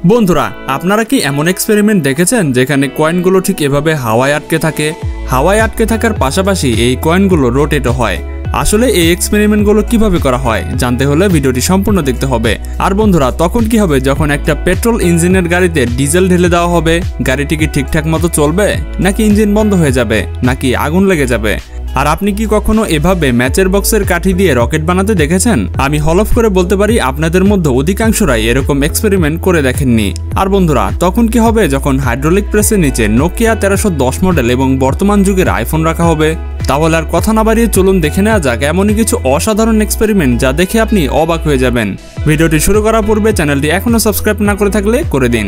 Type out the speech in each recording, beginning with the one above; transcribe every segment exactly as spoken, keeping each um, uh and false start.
বন্ধুরা আপনারা কি এমন এক্সপেরিমেন্ট দেখেছেন যেখানে কয়েনগুলো ঠিক এভাবে হাওয়ায় আটকে থাকে? হাওয়ায় আটকে থাকার পাশাপাশি এই কয়েনগুলো রোটেটও হয়। আসলে এই এক্সপেরিমেন্টগুলো কিভাবে করা হয় জানতে হলে ভিডিওটি সম্পূর্ণ দেখতে হবে। আর বন্ধুরা তখন কি হবে যখন একটা পেট্রোল ইঞ্জিনের গাড়িতে ডিজেল ঢেলে দেওয়া হবে? গাড়িটি কি ঠিকঠাক মতো চলবে, নাকি ইঞ্জিন বন্ধ হয়ে যাবে, নাকি আগুন লেগে যাবে? আর আপনি কি কখনো এভাবে ম্যাচের বক্সের কাঠি দিয়ে রকেট বানাতে দেখেছেন? আমি হলফ করে বলতে পারি আপনাদের মধ্যে অধিকাংশরাই এরকম এক্সপেরিমেন্ট করে দেখেননি। আর বন্ধুরা তখন কি হবে যখন হাইড্রোলিক প্রেসের নিচে নোকিয়া তেরোশো দশ মডেল এবং বর্তমান যুগের আইফোন রাখা হবে? তাহলে আর কথা না বাড়িয়ে চলুন দেখে নেওয়া যাক এমনই কিছু অসাধারণ এক্সপেরিমেন্ট যা দেখে আপনি অবাক হয়ে যাবেন। ভিডিওটি শুরু করার পূর্বে চ্যানেলটি এখনো সাবস্ক্রাইব না করে থাকলে করে দিন।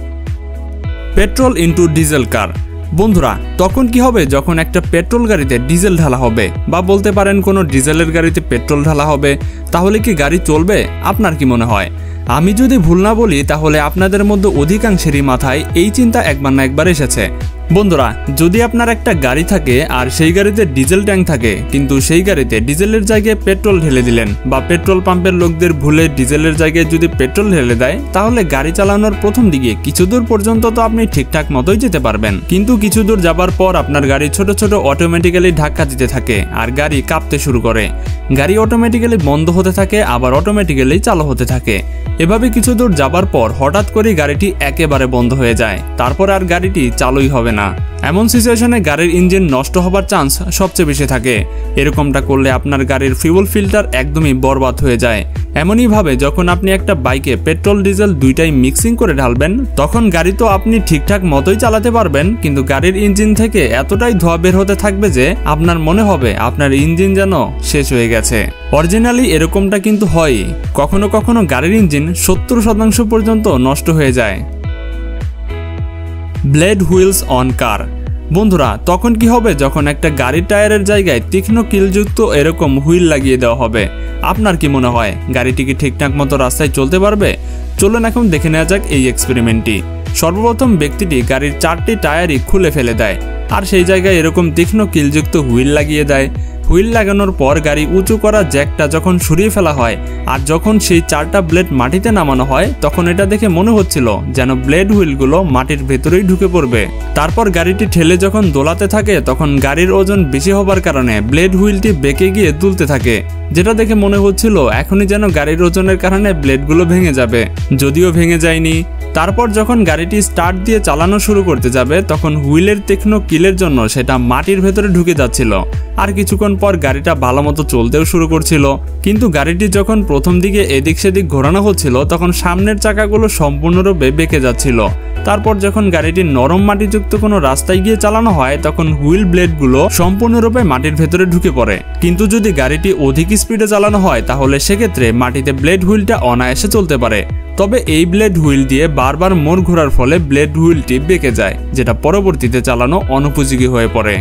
Petrol into diesel car. বন্ধুরা তখন কি হবে যখন একটা পেট্রোল গাড়িতে ডিজেল ঢালা হবে, বা বলতে পারেন কোনো ডিজেলের গাড়িতে পেট্রোল ঢালা হবে, তাহলে কি গাড়ি চলবে? আপনার কি মনে হয়? আমি যদি ভুল না বলি তাহলে আপনাদের মধ্যে অধিকাংশেরই মাথায় এই চিন্তা একবার না একবার এসেছে। বন্ধুরা যদি আপনার একটা গাড়ি থাকে আর সেই গাড়িতে ডিজেল ট্যাঙ্ক থাকে, কিন্তু সেই গাড়িতে ডিজেলের জায়গায় পেট্রোল ঢেলে দিলেন, বা পেট্রোল পাম্পের লোকদের ভুলে ডিজেলের জায়গায় যদি পেট্রোল ঢেলে দেয়, তাহলে গাড়ি চালানোর প্রথম দিকে কিছু দূর পর্যন্ত তো আপনি ঠিকঠাক মতোই যেতে পারবেন, কিন্তু কিছু দূর যাবার পর আপনার গাড়ি ছোট ছোট অটোমেটিক্যালি ধাক্কা দিতে থাকে আর গাড়ি কাঁপতে শুরু করে। গাড়ি অটোমেটিক্যালি বন্ধ হতে থাকে, আবার অটোমেটিক্যালি চালু হতে থাকে। এভাবে কিছু দূর যাবার পর হঠাৎ করে গাড়িটি একেবারে বন্ধ হয়ে যায়, তারপর আর গাড়িটি চালুই হবে না। এমন সিচুয়েশনে গাড়ির ইঞ্জিন নষ্ট হবার চান্স সবচেয়ে বেশি থাকে। এরকমটা করলে আপনার গাড়ির ফিউল ফিল্টার একদমই বরবাদ হয়ে যায়। এমনই ভাবে যখন আপনি একটা বাইকে পেট্রোল ডিজেল দুইটাই মিক্সিং করে ঢালবেন, তখন গাড়ি তো আপনি ঠিকঠাক মতোই চালাতে পারবেন, কিন্তু গাড়ির ইঞ্জিন থেকে এতটাই ধোঁয়া বের হতে থাকবে যে আপনার মনে হবে আপনার ইঞ্জিন যেন শেষ হয়ে গেছে। অরিজিনালি এরকমটা কিন্তু হয়। কখনো কখনো গাড়ির ইঞ্জিন সত্তর শতাংশ পর্যন্ত নষ্ট হয়ে যায়। Blade wheels on car. বন্ধুরা তখন কি হবে যখন একটা গাড়ির টায়ারের জায়গায় তীক্ষ্ণ কিলযুক্ত এরকম হুইল লাগিয়ে দেওয়া হবে? আপনার কি মনে হয় গাড়িটি কি ঠিকঠাক মতো রাস্তায় চলতে পারবে? চলুন এখন দেখে নেওয়া যাক এই এক্সপেরিমেন্টটি। সর্বপ্রথম ব্যক্তিটি গাড়ির চারটি টায়ারই খুলে ফেলে দেয় আর সেই জায়গায় এরকম তীক্ষ্ণ কিলযুক্ত হুইল লাগিয়ে দেয়। হুইল লাগানোর পর গাড়ি উঁচু করা জ্যাকটা যখন সরিয়ে ফেলা হয় আর যখন সেই চারটা ব্লেড মাটিতে নামানো হয়, তখন এটা দেখে মনে হচ্ছিল যেন ব্লেড হুইলগুলো মাটির ভেতরেই ঢুকে পড়বে। তারপর গাড়িটি ঠেলে যখন দোলাতে থাকে, তখন গাড়ির ওজন বেশি হবার কারণে ব্লেড হুইলটি বেঁকে গিয়ে দুলতে থাকে, যেটা দেখে মনে হচ্ছিল এখনই যেন গাড়ির ওজনের কারণে ব্লেডগুলো ভেঙে যাবে, যদিও ভেঙে যায়নি। তারপর যখন গাড়িটি স্টার্ট দিয়ে চালানো শুরু করতে যাবে, তখন হুইলের তীক্ষ্ণ কিলের জন্য সেটা মাটির ভেতরে ঢুকে যাচ্ছিল। আর কিছুক্ষণ পর গাড়িটা ভালো মতো চলতেও শুরু করছিল, কিন্তু গাড়িটি যখন প্রথম দিকে এদিক সেদিক ঘোরানো হচ্ছিল, তখন সামনের চাকাগুলো সম্পূর্ণরূপে বেঁকে যাচ্ছিল। তারপর যখন গাড়িটি নরম মাটিযুক্ত কোনো রাস্তায় গিয়ে চালানো হয়, তখন হুইল ব্লেডগুলো সম্পূর্ণরূপে মাটির ভেতরে ঢুকে পড়ে। কিন্তু যদি গাড়িটি অধিক স্পিডে চালানো হয়, তাহলে সেক্ষেত্রে মাটিতে ব্লেড হুইলটা অনায়াসে চলতে পারে। তবে এই ব্লেড হুইল দিয়ে বারবার মোড় ঘোরার ফলে ব্লেড হুইলটি বেঁকে যায়, যেটা পরবর্তীতে চালানো অনুপযোগী হয়ে পড়ে।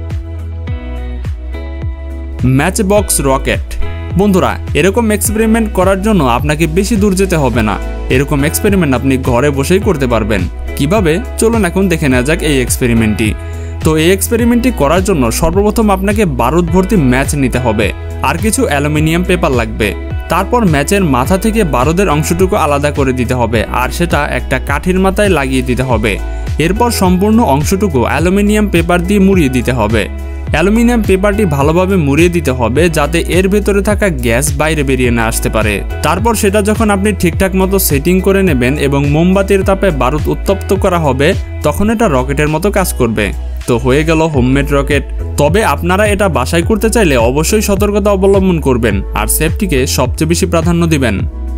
Match box rocket. বন্ধুরা এরকম এক্সপেরিমেন্ট করার জন্য আপনাকে বেশি দূর যেতে হবে না। এরকম এক্সপেরিমেন্ট আপনি ঘরে বসেই করতে পারবেন। কিভাবে? চলুন এখন দেখে নেওয়া যাক এই এক্সপেরিমেন্টটি। তো এই এক্সপেরিমেন্টটি করার জন্য সর্বপ্রথম আপনাকে বারুদ ভর্তি ম্যাচ নিতে হবে আর কিছু অ্যালুমিনিয়াম পেপার লাগবে। তারপর ম্যাচের মাথা থেকে বারুদের অংশটুকু আলাদা করে দিতে হবে আর সেটা একটা কাঠির মাথায় লাগিয়ে দিতে হবে। এরপর সম্পূর্ণ অংশটুকু অ্যালুমিনিয়াম পেপার দিয়ে মুড়িয়ে দিতে হবে। অ্যালুমিনিয়াম পেপারটি ভালোভাবে মুড়িয়ে দিতে হবে যাতে এর ভেতরে থাকা গ্যাস বাইরে বেরিয়ে না আসতে পারে। তারপর সেটা যখন আপনি ঠিকঠাক মতো সেটিং করে নেবেন এবং মোমবাতির তাপে বারুদ উত্তপ্ত করা হবে, তখন এটা রকেটের মতো কাজ করবে। তো হয়ে গেল হোমমেড রকেট। তবে আপনারা এটা বাসায় করতে চাইলে অবশ্যই সতর্কতা অবলম্বন করবেন আর সেফটিকে সবচেয়ে বেশি প্রাধান্য দিবেন।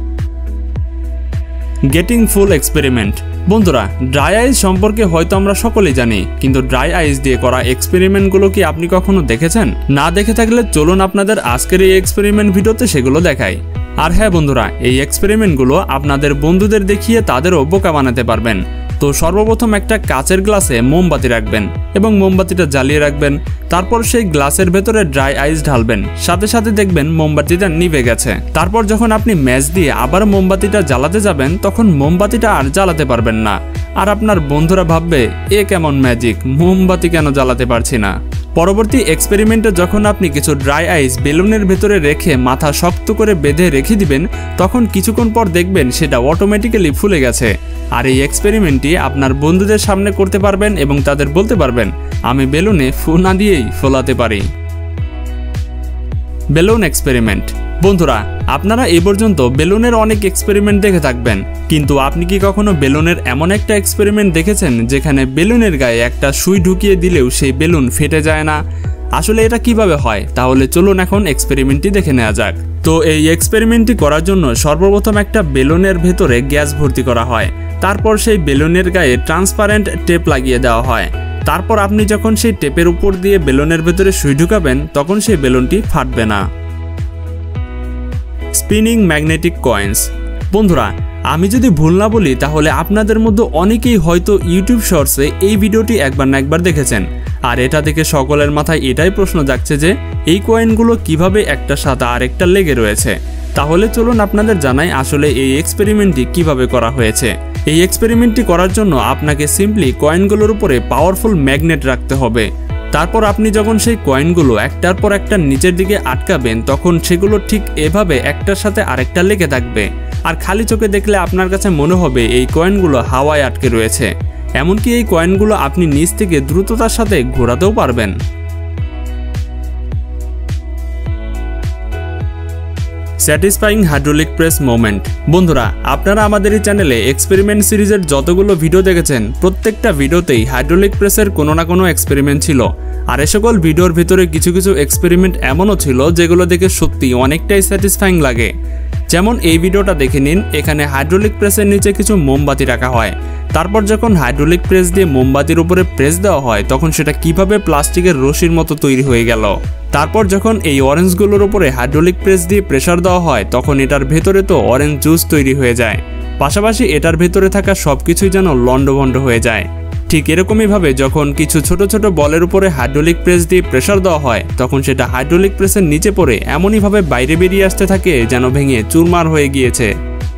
Getting full experiment. বন্ধুরা ড্রাই আইস সম্পর্কে হয়তো আমরা সকলেই জানি, কিন্তু ড্রাই আইস দিয়ে করা এক্সপেরিমেন্টগুলো কি আপনি কখনো দেখেছেন? না দেখে থাকলে চলুন আপনাদের আজকের এই এক্সপেরিমেন্ট ভিডিওতে সেগুলো দেখাই। আর হ্যাঁ বন্ধুরা, এই এক্সপেরিমেন্টগুলো আপনাদের বন্ধুদের দেখিয়ে তাদেরও বোকা বানাতে পারবেন। তো সর্বপ্রথম একটা কাচের গ্লাসে মোমবাতি রাখবেন এবং মোমবাতিটা জ্বালিয়ে রাখবেন। তারপর সেই গ্লাসের ভেতরে ড্রাই আইস ঢালবেন, সাথে সাথে দেখবেন মোমবাতিটা নিভে গেছে। তারপর যখন আপনি ম্যাচ দিয়ে আবার মোমবাতিটা জ্বালাতে যাবেন, তখন মোমবাতিটা আর জ্বালাতে পারবেন না। আর আপনার বন্ধুরা ভাববে এ কেমন ম্যাজিক, মোমবাতি কেন জ্বালাতে পারছি না। পরবর্তী এক্সপেরিমেন্টে যখন আপনি কিছু ড্রাই আইস বেলুনের ভেতরে রেখে মাথা শক্ত করে বেঁধে রেখে দিবেন, তখন কিছুক্ষণ পর দেখবেন সেটা অটোমেটিক্যালি ফুলে গেছে। আর এই এক্সপেরিমেন্টটি আপনার বন্ধুদের সামনে করতে পারবেন এবং তাদের বলতে পারবেন আমি বেলুনে ফু না দিয়েই ফোলাতে পারি। Balloon experiment. বন্ধুরা, আপনারা এই পর্যন্ত বেলুনের অনেক এক্সপেরিমেন্ট দেখে থাকবেন, কিন্তু আপনি কি কখনো বেলুনের এমন একটা এক্সপেরিমেন্ট দেখেছেন যেখানে বেলুনের গায়ে একটা সুই ঢুকিয়ে দিলেও সেই বেলুন ফেটে যায় না? আসলে এটা কিভাবে হয় তাহলে চলুন এখন এক্সপেরিমেন্টটি দেখে নেওয়া যাক। তো এই এক্সপেরিমেন্টটি করার জন্য সর্বপ্রথম একটা বেলুনের ভেতরে গ্যাস ভর্তি করা হয়, তারপর সেই বেলুনের গায়ে ট্রান্সপারেন্ট টেপ লাগিয়ে দেওয়া হয়। তারপর আপনি যখন সেই টেপের উপর দিয়ে বেলুনের ভেতরে সুই ঢুকাবেন তখন সেই বেলুনটি ফাটবে না। Spinning magnetic coins. বন্ধুরা, আমি যদি ভুল না বলি তাহলে আপনাদের মধ্যে অনেকেই হয়তো ইউটিউব শর্টসে এই ভিডিওটি একবার না একবার দেখেছেন, আর এটা দেখে সকলের মাথায় এটাই প্রশ্ন জাগছে যে এই কয়েনগুলো কিভাবে একটা সাথে আরেকটা লেগে রয়েছে। তাহলে চলুন আপনাদের জানাই আসলে এই এক্সপেরিমেন্টটি কিভাবে করা হয়েছে। এই এক্সপেরিমেন্টটি করার জন্য আপনাকে সিম্পলি কয়েনগুলোর উপরে পাওয়ারফুল ম্যাগনেট রাখতে হবে। তারপর আপনি যখন সেই কয়েনগুলো একটার পর একটা নিচের দিকে আটকাবেন তখন সেগুলো ঠিক এভাবে একটার সাথে আরেকটা লেগে থাকবে, আর খালি চোখে দেখলে আপনার কাছে মনে হবে এই কয়েনগুলো হাওয়ায় আটকে রয়েছে। এমনকি এই কয়েনগুলো আপনি নিচ থেকে দ্রুততার সাথে ঘোরাতেও পারবেন। Satisfying hydraulic press moment. বন্ধুরা, আপনারা আমাদের এই চ্যানেলে এক্সপেরিমেন্ট সিরিজের যতগুলো ভিডিও দেখেছেন প্রত্যেকটা ভিডিওতেই হাইড্রোলিক প্রেসের কোনো না কোনো এক্সপেরিমেন্ট ছিল, আর এ সকল ভিডিওর ভিতরে কিছু কিছু এক্সপেরিমেন্ট এমনও ছিল যেগুলো দেখে সত্যি অনেকটাই স্যাটিসফাইং লাগে। যেমন এই ভিডিওটা দেখে নিন, এখানে হাইড্রোলিক প্রেসের নিচে কিছু মোমবাতি রাখা হয়, তারপর যখন হাইড্রোলিক প্রেস দিয়ে মোমবাতির উপরে প্রেস দেওয়া হয় তখন সেটা কিভাবে প্লাস্টিকের রশির মতো তৈরি হয়ে গেল। তারপর যখন এই অরেঞ্জগুলোর উপরে হাইড্রোলিক প্রেস দিয়ে প্রেসার দেওয়া হয় তখন এটার ভেতরে তো অরেঞ্জ জুস তৈরি হয়ে যায়, পাশাপাশি এটার ভেতরে থাকা সবকিছুই যেন লন্ডভন্ড হয়ে যায়। ঠিক এরকমই ভাবে যখন কিছু ছোট ছোট বলের উপরে হাইড্রোলিক প্রেস দিয়ে প্রেসার দেওয়া হয় তখন সেটা হাইড্রোলিক প্রেসের নিচে পড়ে এমনই ভাবে বাইরে বেরিয়ে আসতে থাকে যেন ভেঙে চুরমার হয়ে গিয়েছে।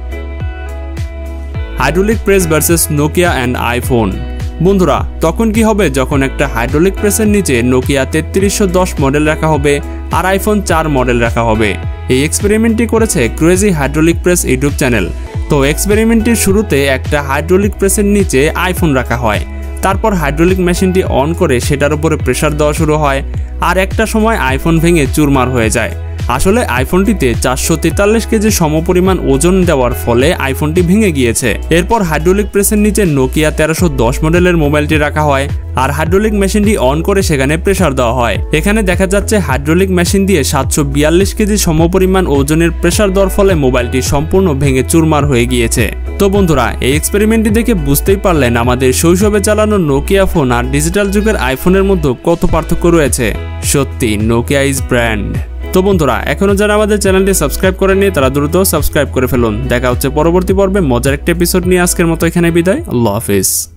Hydraulic press versus Nokia and iPhone. বন্ধুরা, তখন কি হবে যখন একটা হাইড্রোলিক প্রেসের নিচে নোকিয়া তেত্রিশশো দশ মডেল রাখা হবে আর আইফোন চার মডেল রাখা হবে। এই এক্সপেরিমেন্টটি করেছে crazy hydraulic press YouTube channel. তো এক্সপেরিমেন্টটির শুরুতে একটা হাইড্রোলিক প্রেসের নিচে আইফোন রাখা হয়, তারপর হাইড্রোলিক মেশিনটি অন করে সেটার উপরে প্রেসার দেওয়া শুরু হয়, আর একটা সময় আইফোন ভেঙে চুরমার হয়ে যায়। আসলে আইফোনটিতে চারশো তেতাল্লিশ কেজি সমপরিমাণ ওজন দেওয়ার ফলে আইফোনটি ভেঙে গিয়েছে। এরপর হাইড্রোলিক প্রেসের নিচে নোকিয়া তেরোশো দশ মডেলের মোবাইলটি রাখা হয় আর হাইড্রোলিক মেশিনটি অন করে সেখানে প্রেসার দেওয়া হয়। এখানে দেখা যাচ্ছে হাইড্রোলিক মেশিন দিয়ে সাতশো বিয়াল্লিশ কেজি সমপরিমাণ ওজনের প্রেসার দেওয়ার ফলে মোবাইলটি সম্পূর্ণ ভেঙে চুরমার হয়ে গিয়েছে। তো বন্ধুরা, এই এক্সপেরিমেন্টটি দেখে বুঝতেই পারলেন আমাদের শৈশবে চালানো নোকিয়া ফোন আর ডিজিটাল যুগের আইফোনের মধ্যে কত পার্থক্য রয়েছে। সত্যি নোকিয়া ইজ ব্র্যান্ড। তো বন্ধুরা, এখনো যারা আমাদের চ্যানেলটি সাবস্ক্রাইব করেননি তারা দ্রুত সাবস্ক্রাইব করে ফেলুন। দেখা হচ্ছে পরবর্তী পর্বে মজার একটা এপিসোড নিয়ে। আজকের মতো এখানে বিদায়। আল্লাহ হাফেজ।